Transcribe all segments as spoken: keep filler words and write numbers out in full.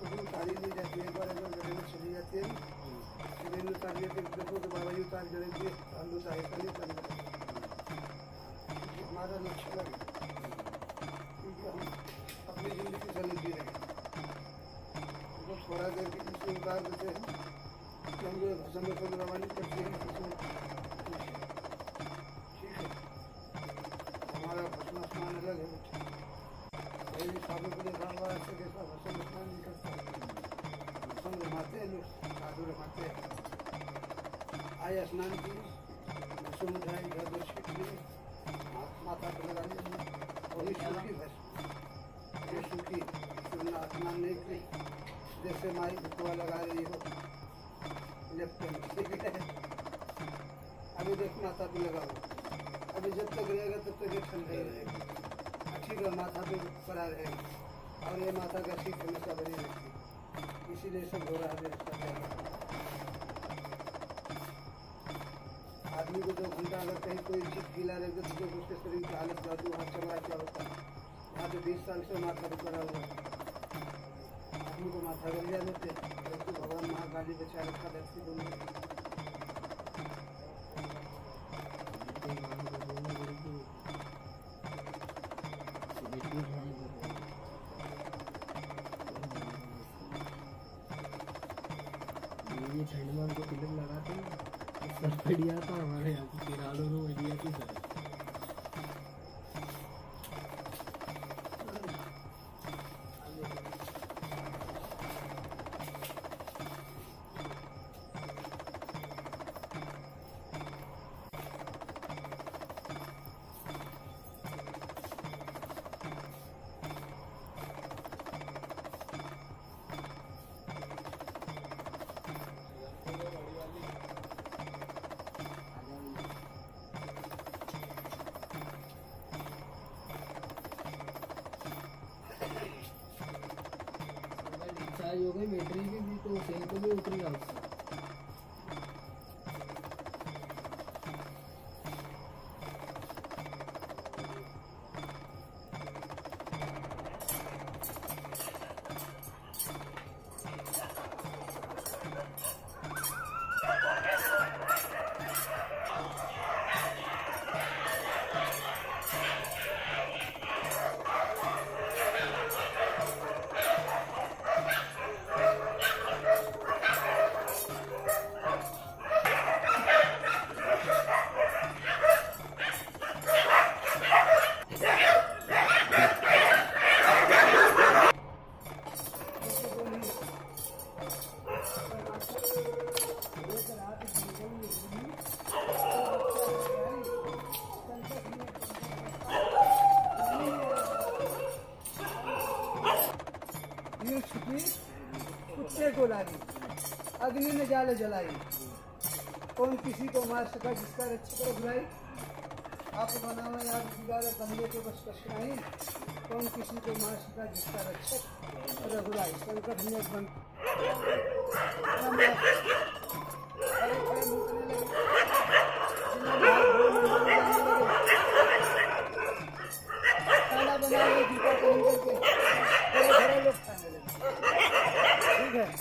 खुद उतारी नहीं जाती है। एक बार अगर गले में चली जाती है सीधे उतार लिया फिर देखो कि बाबा जी उतार करेंगे हम उतारे कल करना हमारा लक्ष्य लगे क्योंकि हम अपनी जिंदगी से नहीं जी रहे तो थोड़ा देर की इसमें उतार देते हैं कि हम जो भाषा में कोई रवानी करते हैं इसमें ठीक है। हमारा भस्म स्नान अलग है वही साधु को देखा हुआ ऐसे कैसा भस्म स्नान नहीं करता भस्म रमाते हैं लोग साधु रमाते हैं। आए स्नान किए भस्म उठाए घर दो छिट लिए माथा पर लगा लिया वही सूखी भस्म ये सूखी स्नान नहीं की जैसे माई भुकवा लगा रही हो लेफ्ट अभी देख माथा पे लगा हो अभी जब तक रहेगा तब तक ये ठंडा ही रहेगा ठीक है माथा पे पड़ा रहेगा और ये माथा का शीत हमेशा बनी रहती है इसीलिए सब हो रहा है मेरे साथ। आदमी को दो घंटा अगर कहीं कोई चीज गीला रहेगा तो उसके शरीर की हालत जादू हाथ चल रहा क्या होता है। यहाँ पे बीस साल से माथा पे पड़ा हुआ आदमी को माथा गलिया देते तो भगवान महाकाली बचा रखा धरती दोनों ये ठंड में हमको तिलक लगाते हैं सर बढ़िया था हमारे यहाँ की किरालों में बढ़िया थी सर। हो गई बैटरी की भी तो सेल को भी उतरेगा उससे। कुत्ते को लागी अग्नि में जाल जलाई कौन किसी को मार सका जिसका रक्षक करो भुलाई आप बनाओ यार बिगाड़े बंदे के बस कष्ट नहीं कौन किसी को मार सका जिसका रक्षक रघुराई संकट में बन खाना बनाए जूता पहन करके घरे लोग खाने लगे ठीक है।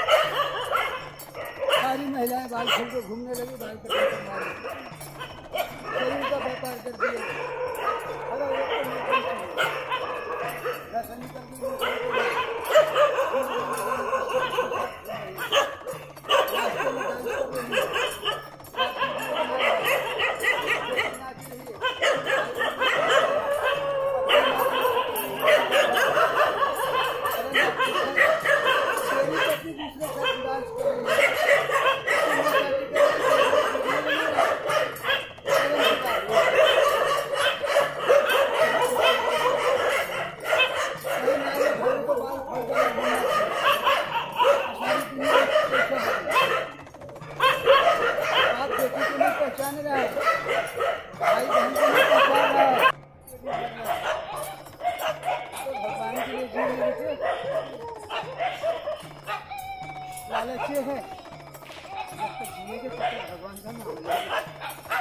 सारी महिलाएं बाल खोल के घूमने लगी बाल कटने के मारे शरीर का व्यापार कर दिया पहचान रहा है भाई बहन को नहीं पहचान रहा है तो भगवान के लिए जी रहे थे लालची है जब तक जिएंगे तब तक भगवान का नाम लेंगे।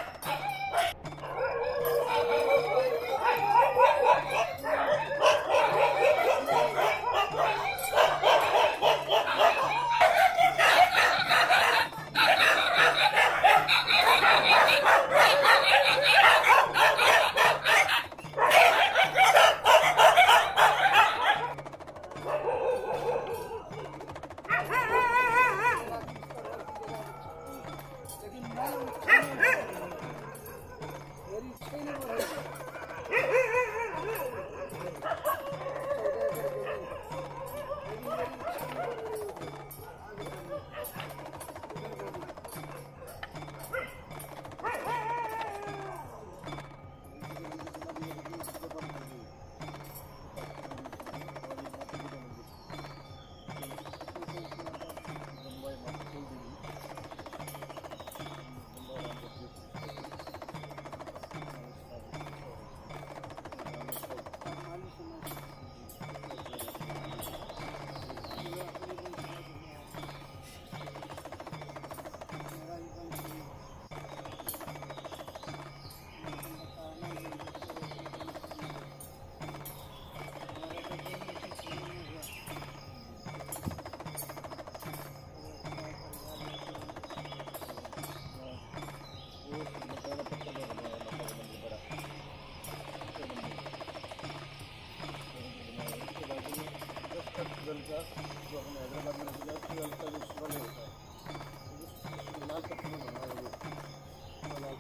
जल का जो हमने हैदराबाद में रखा उसके जल का जो शिवालय होता है तो लाल पत्थर में बना हुआ है लाल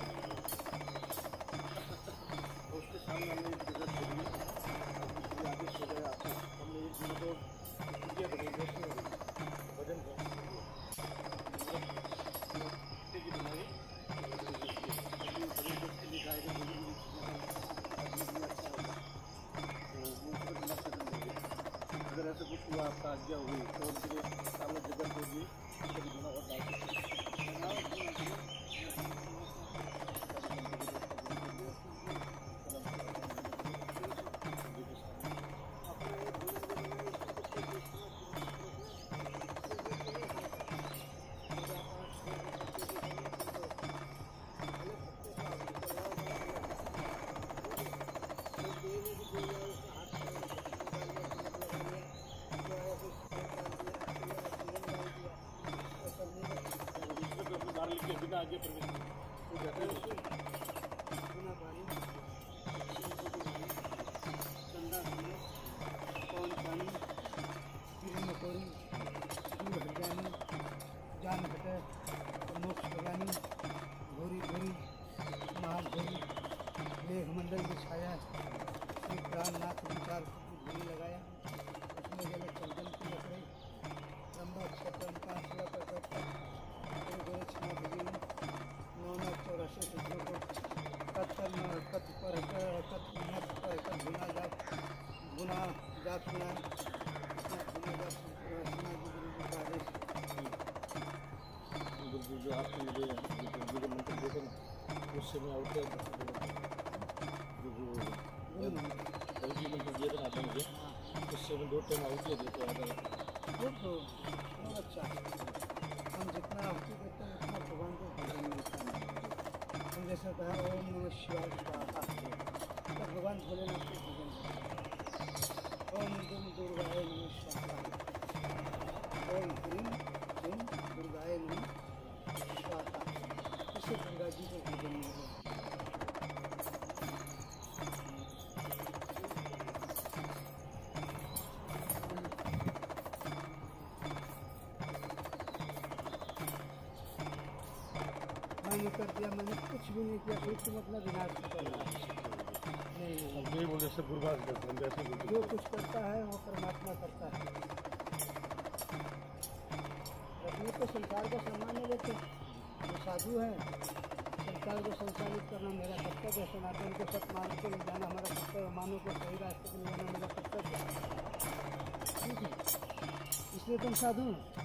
और उसके सामने हमने एक जगह छोड़ी आगे सो गए आपको हमने एक दिन को वीडियो बनी भजन की बनाई अगर ऐसे कुछ हुआ आपका आज्ञा हुई तो उनके सामने जगह होगी कभी गुना और बिना आगे प्रवेश हो जाता है बिना पानी चंदा कौन पानी कीड़ी मकोड़ी दूर हट जानी जान हटे मोक्ष भगानी घोरी घोरी महाघोरी मेघमंडल में छाया श्री प्राणनाथ विचार धूली लगाया उसमें जले चंदन की लकड़ी लंबा छत्र पांचवा पर नौ चौरासी सूत्रों को कत्तर कत पर कत पर कत गुना जाप गुना जाप सुना गुना जाप सुना गुरु जी का आदेश गुरु जो आपके मुझे गुरु मंत्र देते ना उससे मैं आउट गुरु जी मंत्र दिए थे ना मुझे उससे मैं दो टाइम आउट देते हैं बहुत अच्छा हम जितना आहुति देते हैं उतना भगवान को भजन मिलता है हम जैसा कहा ओम नमः शिवाय स्वाहा तो भगवान भोलेनाथ के भजन ओम दुम दुर्गाय नमः स्वाहा ओम ह्रीम दुम दुर्गाय नमः स्वाहा इससे गंगा जी को भजन मिलेगा मैंने कर दिया मैंने कुछ भी नहीं किया कुछ मतलब विनाश कर रहा नहीं हम नहीं बोले सब गुरबाज करते हैं वैसे बोलते जो कुछ करता है वो परमात्मा करता है अपने को संसार का सम्मान नहीं लेते जो साधु हैं संसार को संचालित करना मेरा कर्तव्य है सनातन को सत मार्ग को ले जाना हमारा कर्तव्य मानव को सही रास्ते को ले जाना मेरा कर्तव्य है ठीक है इसलिए तुम साधु हो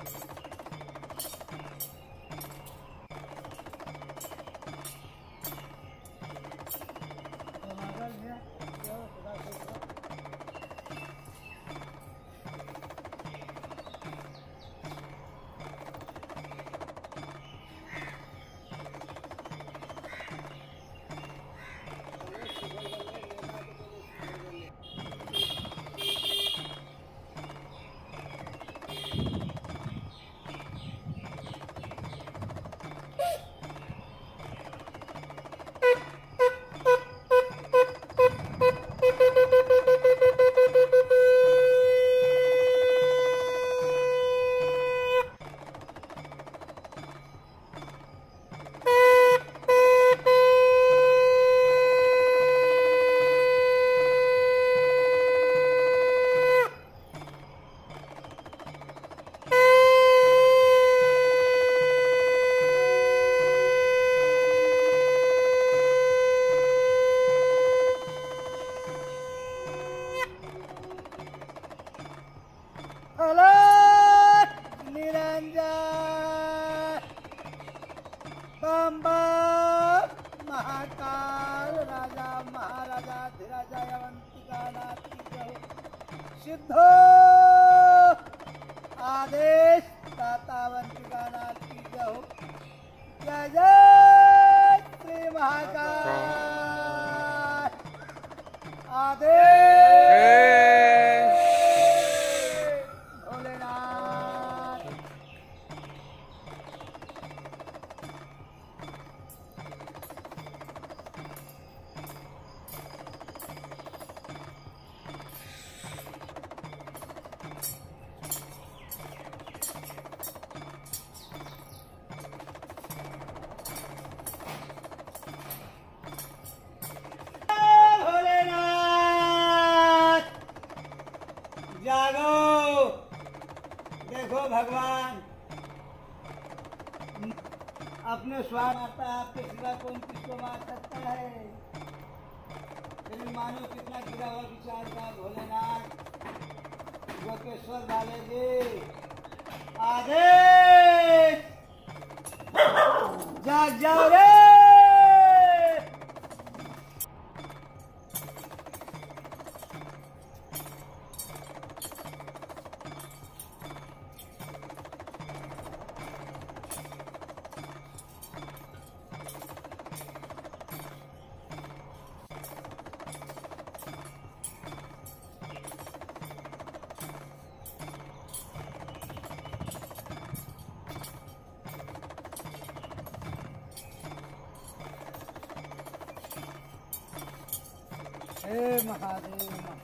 महाकाल राजा महाराजा धीराजा अवंतिका नाथ की जय सिद्धो आदेश दाता अवंतिका नाथ की जय जय जय श्री महाकाल आदेश भोलेनाथ जागो, देखो भगवान अपने स्वान आता है, आपके सिवा कौन किसको मार सकता है। लेकिन मानो कितना गिरा हुआ विचार का भोलेनाथ गोपेश्वर वाले जी आदेश, जाग जाओ रे। हे महादेव।